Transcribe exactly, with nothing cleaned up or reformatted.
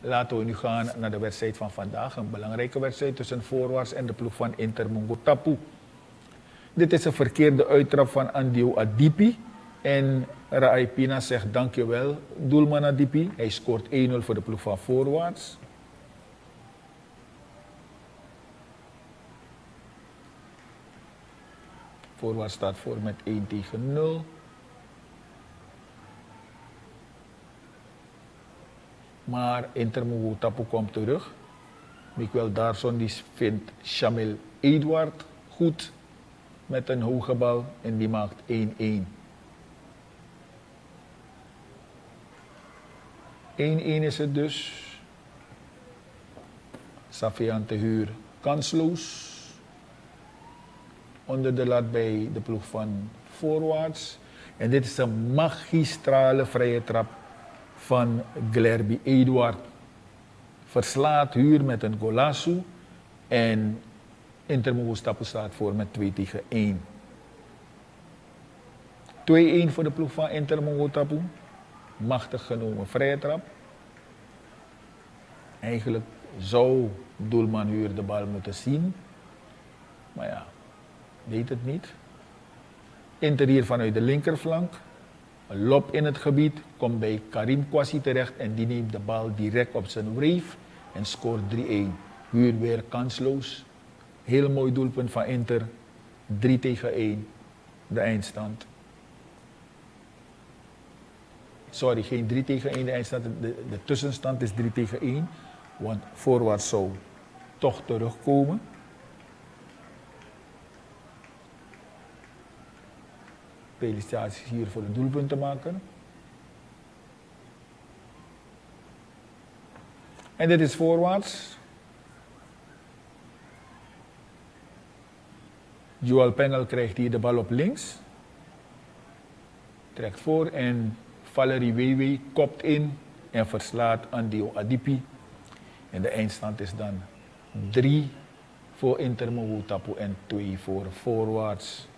Laten we nu gaan naar de wedstrijd van vandaag. Een belangrijke wedstrijd tussen Voorwaarts en de ploeg van Inter Mongotapu. Dit is een verkeerde uittrap van Andio Adipi. En Rai Pina zegt dankjewel, doelman Adipi. Hij scoort één nul voor de ploeg van Voorwaarts. Voorwaarts staat voor met één tegen nul. Maar Inter Mongotapu komt terug. Miguel Darson die vindt Shamil Eduard goed met een hoge bal en die maakt één één. één één is het dus. Safian Tehuur kansloos. Onder de lat bij de ploeg van Voorwaarts. En dit is een magistrale vrije trap van Glerby Eduard. Verslaat Huur met een golazo. En Inter Mongotapu staat voor met twee tegen één. twee één voor de ploeg van Inter Mongotapu. Machtig genomen vrije trap. Eigenlijk zou doelman Huur de bal moeten zien. Maar ja, weet het niet. Inter hier vanuit de linkerflank. Een lob in het gebied. Komt bij Karim Kwasi terecht. En die neemt de bal direct op zijn wreef. En scoort drie één. Huur weer kansloos. Heel mooi doelpunt van Inter. drie tegen één. De eindstand. Sorry, geen drie tegen één de eindstand. De, de tussenstand is drie tegen één. Want Voorwaarts zou toch terugkomen. Felicitaties hier voor de doelpuntenmaker. En dit is Voorwaarts. Joel Pengel krijgt hier de bal op links. Trekt voor en Valerie Wewe kopt in en verslaat Andio Adipi. En de eindstand is dan drie voor Inter Mongotapu en twee voor Voorwaarts.